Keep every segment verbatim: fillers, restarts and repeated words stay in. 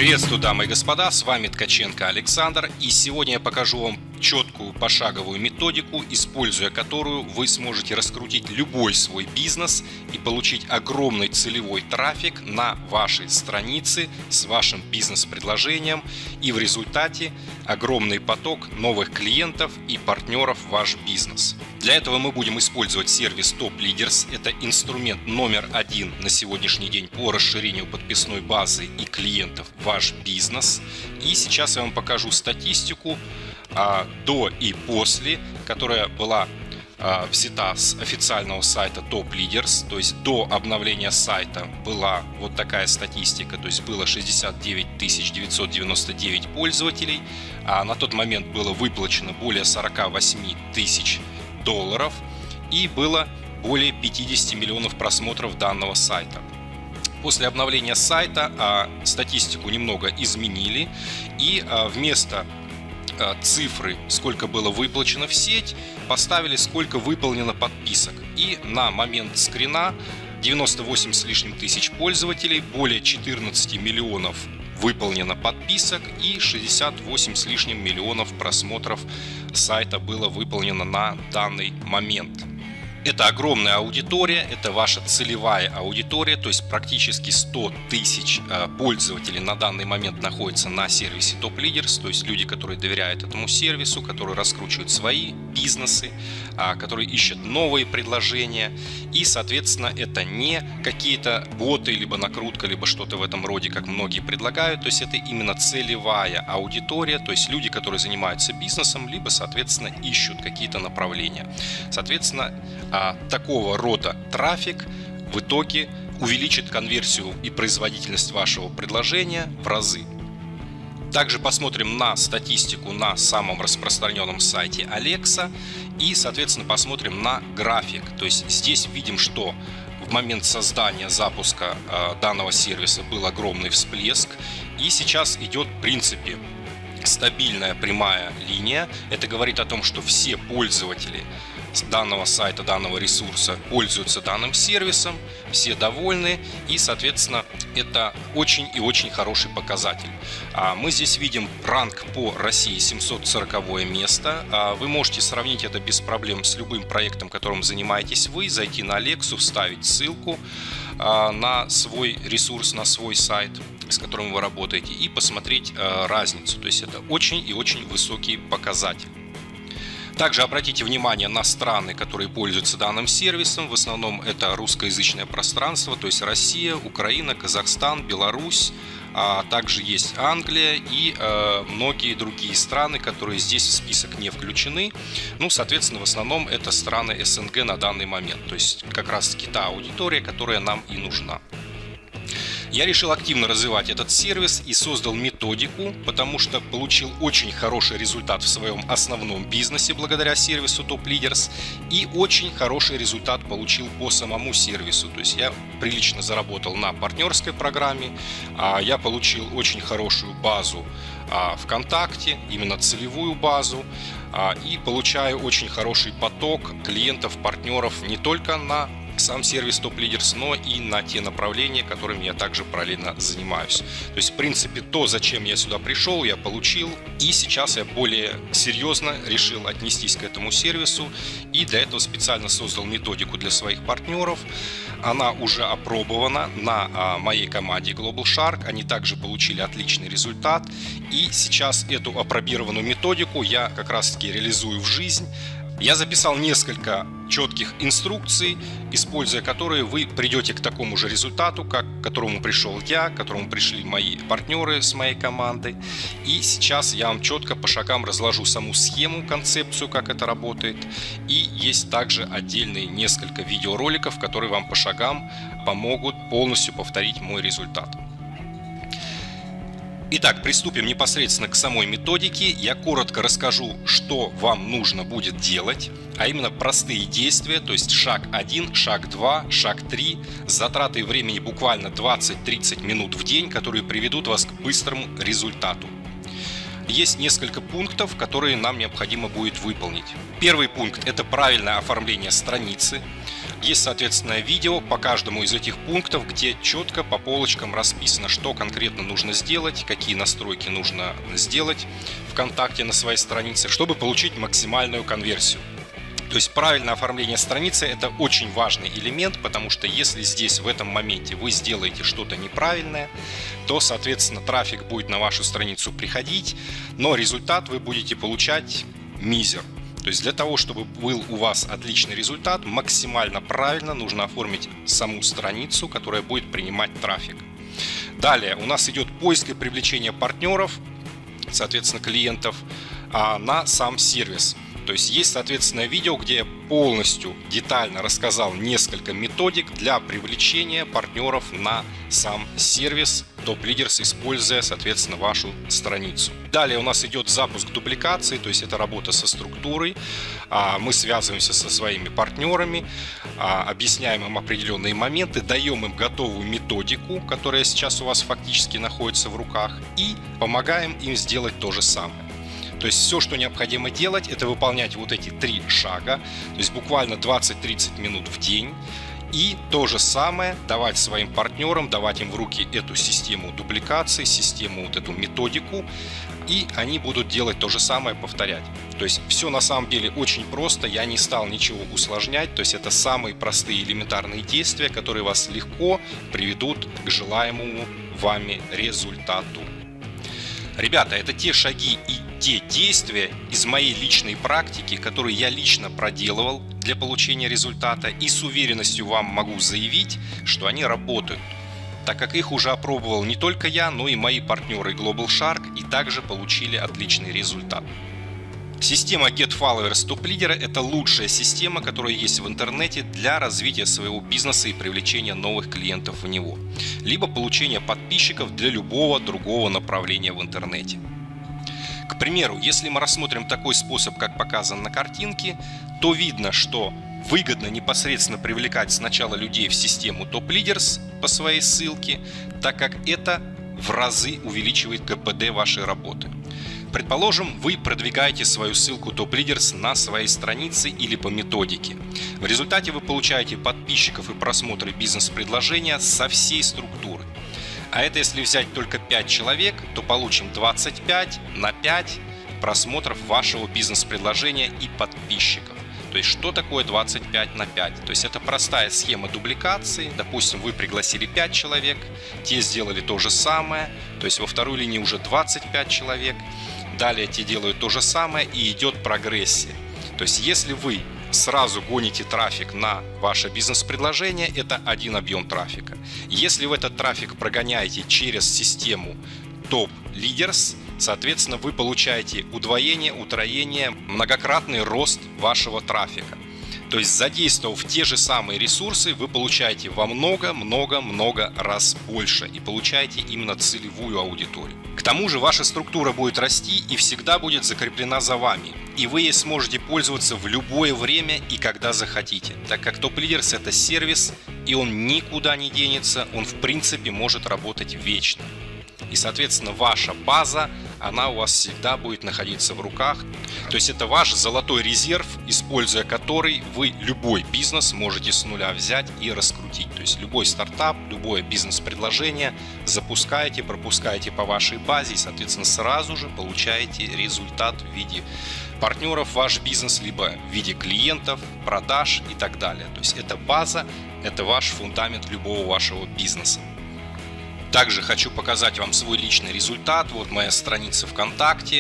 Приветствую, дамы и господа, с вами Ткаченко Александр, и сегодня я покажу вам четкую пошаговую методику, используя которую вы сможете раскрутить любой свой бизнес и получить огромный целевой трафик на вашей странице с вашим бизнес-предложением, и в результате огромный поток новых клиентов и партнеров в ваш бизнес. Для этого мы будем использовать сервис Top Leaders. Это инструмент номер один на сегодняшний день по расширению подписной базы и клиентов в ваш бизнес. И сейчас я вам покажу статистику а, до и после, которая была а, взята с официального сайта Top Leaders. То есть до обновления сайта была вот такая статистика, то есть было шестьдесят девять тысяч девятьсот девяносто девять пользователей, а на тот момент было выплачено более сорок восемь тысяч долларов и было более пятидесяти миллионов просмотров данного сайта. После обновления сайта а, статистику немного изменили, и а, вместо а, цифры, сколько было выплачено в сеть, поставили, сколько выполнено подписок. И на момент скрина девяносто восемь с лишним тысяч пользователей, более четырнадцати миллионов выполнено подписок и шестьдесят восемь с лишним миллионов просмотров сайта было выполнено на данный момент. Это огромная аудитория, это ваша целевая аудитория, то есть практически сто тысяч пользователей на данный момент находятся на сервисе Top Leaders, то есть люди, которые доверяют этому сервису, которые раскручивают свои бизнесы, которые ищут новые предложения, и, соответственно, это не какие-то боты, либо накрутка, либо что-то в этом роде, как многие предлагают, то есть это именно целевая аудитория, то есть люди, которые занимаются бизнесом, либо, соответственно, ищут какие-то направления. Соответственно, такого рода трафик в итоге увеличит конверсию и производительность вашего предложения в разы. Также посмотрим на статистику на самом распространенном сайте Alexa и, соответственно, посмотрим на график. То есть здесь видим, что в момент создания, запуска э, данного сервиса был огромный всплеск, и сейчас идет, в принципе, стабильная прямая линия. Это говорит о том, что все пользователи данного сайта, данного ресурса пользуются данным сервисом, все довольны, и, соответственно, это очень и очень хороший показатель. Мы здесь видим ранг по России семьсот сороковое место. Вы можете сравнить это без проблем с любым проектом, которым занимаетесь вы, зайти на Alexa, вставить ссылку на свой ресурс, на свой сайт, с которым вы работаете, и посмотреть разницу. То есть это очень и очень высокий показатель. Также обратите внимание на страны, которые пользуются данным сервисом. В основном это русскоязычное пространство, то есть Россия, Украина, Казахстан, Беларусь. А также есть Англия и э, многие другие страны, которые здесь в список не включены. Ну, соответственно, в основном это страны эс эн гэ на данный момент. То есть как раз таки та аудитория, которая нам и нужна. Я решил активно развивать этот сервис и создал методику, потому что получил очень хороший результат в своем основном бизнесе благодаря сервису Top Leaders, и очень хороший результат получил по самому сервису. То есть я прилично заработал на партнерской программе, я получил очень хорошую базу ВКонтакте, именно целевую базу, и получаю очень хороший поток клиентов, партнеров не только на сам сервис Top Leaders, но и на те направления, которыми я также параллельно занимаюсь. То есть, в принципе, то, зачем я сюда пришел, я получил, и сейчас я более серьезно решил отнестись к этому сервису, и для этого специально создал методику для своих партнеров. Она уже опробована на моей команде Global Shark, они также получили отличный результат, и сейчас эту опробированную методику я как раз-таки реализую в жизнь. Я записал несколько четких инструкций, используя которые вы придете к такому же результату, как, к которому пришел я, к которому пришли мои партнеры с моей командой. И сейчас я вам четко по шагам разложу саму схему, концепцию, как это работает. И есть также отдельные несколько видеороликов, которые вам по шагам помогут полностью повторить мой результат. Итак, приступим непосредственно к самой методике. Я коротко расскажу, что вам нужно будет делать, а именно простые действия, то есть шаг один, шаг два, шаг три, с затратой времени буквально двадцать-тридцать минут в день, которые приведут вас к быстрому результату. Есть несколько пунктов, которые нам необходимо будет выполнить. Первый пункт – это правильное оформление страницы. Есть, соответственно, видео по каждому из этих пунктов, где четко по полочкам расписано, что конкретно нужно сделать, какие настройки нужно сделать ВКонтакте на своей странице, чтобы получить максимальную конверсию. То есть правильное оформление страницы – это очень важный элемент, потому что если здесь в этом моменте вы сделаете что-то неправильное, то, соответственно, трафик будет на вашу страницу приходить, но результат вы будете получать мизер. То есть для того, чтобы был у вас отличный результат, максимально правильно нужно оформить саму страницу, которая будет принимать трафик. Далее у нас идет поиск и привлечение партнеров, соответственно, клиентов, на сам сервис. То есть есть, соответственно, видео, где я полностью детально рассказал несколько методик для привлечения партнеров на сам сервис Top Leaders, используя, соответственно, вашу страницу. Далее у нас идет запуск дубликации, то есть это работа со структурой. Мы связываемся со своими партнерами, объясняем им определенные моменты, даем им готовую методику, которая сейчас у вас фактически находится в руках, и помогаем им сделать то же самое. То есть все, что необходимо делать, это выполнять вот эти три шага, то есть буквально двадцать-тридцать минут в день. И то же самое давать своим партнерам, давать им в руки эту систему дубликации, систему, вот эту методику, и они будут делать то же самое, повторять. То есть все на самом деле очень просто, я не стал ничего усложнять, то есть это самые простые элементарные действия, которые вас легко приведут к желаемому вами результату. Ребята, это те шаги и те действия из моей личной практики, которые я лично проделывал для получения результата, и с уверенностью вам могу заявить, что они работают, так как их уже опробовал не только я, но и мои партнеры Global Shark, и также получили отличный результат. Система Get Followers Top Leader – это лучшая система, которая есть в интернете для развития своего бизнеса и привлечения новых клиентов в него, либо получения подписчиков для любого другого направления в интернете. К примеру, если мы рассмотрим такой способ, как показан на картинке, то видно, что выгодно непосредственно привлекать сначала людей в систему Top Leaders по своей ссылке, так как это в разы увеличивает ка пэ дэ вашей работы. Предположим, вы продвигаете свою ссылку Top Leaders на своей странице или по методике. В результате вы получаете подписчиков и просмотры бизнес-предложения со всей структуры. А это если взять только пять человек, то получим двадцать пять на пять просмотров вашего бизнес-предложения и подписчиков. То есть что такое двадцать пять на пять? То есть это простая схема дубликации. Допустим, вы пригласили пять человек, те сделали то же самое. То есть во второй линии уже двадцать пять человек. Далее те делают то же самое, и идет прогрессия. То есть если вы сразу гоните трафик на ваше бизнес-предложение, это один объем трафика. Если вы этот трафик прогоняете через систему Top Leaders, соответственно, вы получаете удвоение, утроение, многократный рост вашего трафика. То есть, задействовав те же самые ресурсы, вы получаете во много-много-много раз больше и получаете именно целевую аудиторию. К тому же ваша структура будет расти и всегда будет закреплена за вами, и вы ей сможете пользоваться в любое время и когда захотите, так как Top Leaders — это сервис, и он никуда не денется, он в принципе может работать вечно. И, соответственно, ваша база, она у вас всегда будет находиться в руках. То есть это ваш золотой резерв, используя который вы любой бизнес можете с нуля взять и раскрутить. То есть любой стартап, любое бизнес-предложение запускаете, пропускаете по вашей базе и, соответственно, сразу же получаете результат в виде партнеров в ваш бизнес, либо в виде клиентов, продаж и так далее. То есть это база, это ваш фундамент любого вашего бизнеса. Также хочу показать вам свой личный результат. Вот моя страница ВКонтакте.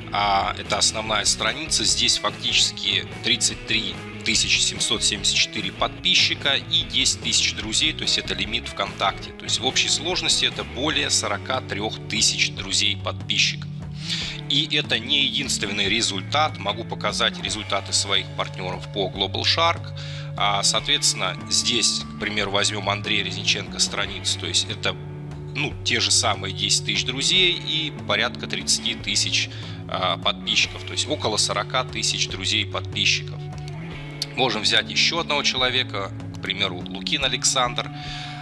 Это основная страница. Здесь фактически тридцать три тысячи семьсот семьдесят четыре подписчика и десять тысяч друзей. То есть это лимит ВКонтакте. То есть в общей сложности это более сорока трёх тысяч друзей-подписчиков. И это не единственный результат. Могу показать результаты своих партнеров по Global Shark. Соответственно, здесь, к примеру, возьмем Андрея Резниченко страницу. То есть это ну, те же самые десять тысяч друзей и порядка тридцать тысяч э, подписчиков, то есть около сорока тысяч друзей и подписчиков. Можем взять еще одного человека, к примеру, Лукин Александр,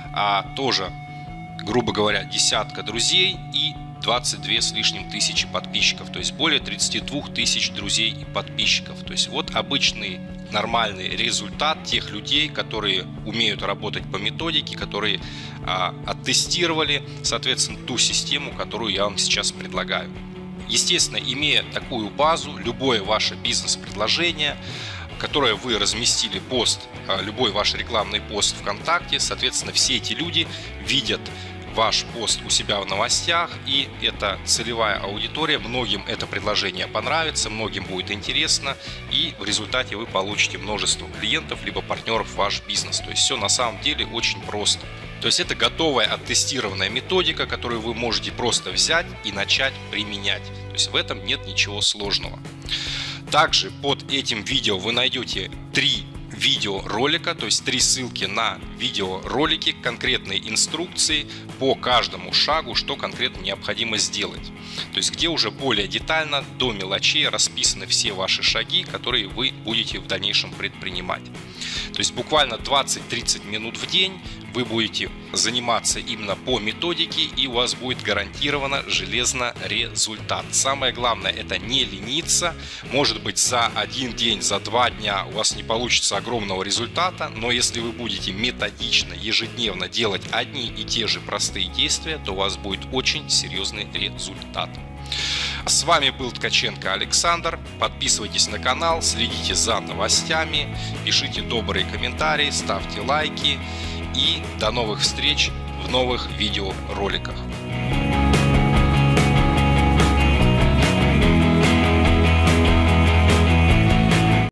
а, тоже, грубо говоря, десятка друзей и двадцать две с лишним тысячи подписчиков, то есть более тридцати двух тысяч друзей и подписчиков. То есть вот обычный нормальный результат тех людей, которые умеют работать по методике, которые а, оттестировали, соответственно, ту систему, которую я вам сейчас предлагаю. Естественно, имея такую базу, любое ваше бизнес-предложение, которое вы разместили пост, любой ваш рекламный пост ВКонтакте, соответственно, все эти люди видят ваш пост у себя в новостях, и это целевая аудитория, многим это предложение понравится, многим будет интересно, и в результате вы получите множество клиентов, либо партнеров в ваш бизнес. То есть все на самом деле очень просто. То есть это готовая оттестированная методика, которую вы можете просто взять и начать применять. То есть в этом нет ничего сложного. Также под этим видео вы найдете три видеоролика, то есть три ссылки на видеоролики, конкретные инструкции по каждому шагу, что конкретно необходимо сделать. То есть где уже более детально, до мелочей расписаны все ваши шаги, которые вы будете в дальнейшем предпринимать. То есть буквально двадцать-тридцать минут в день вы будете заниматься именно по методике, и у вас будет гарантированно железно результат. Самое главное — это не лениться. Может быть, за один день, за два дня у вас не получится огромного результата, но если вы будете методично, ежедневно делать одни и те же простые действия, то у вас будет очень серьезный результат. С вами был Ткаченко Александр. Подписывайтесь на канал, следите за новостями, пишите добрые комментарии, ставьте лайки, и до новых встреч в новых видеороликах.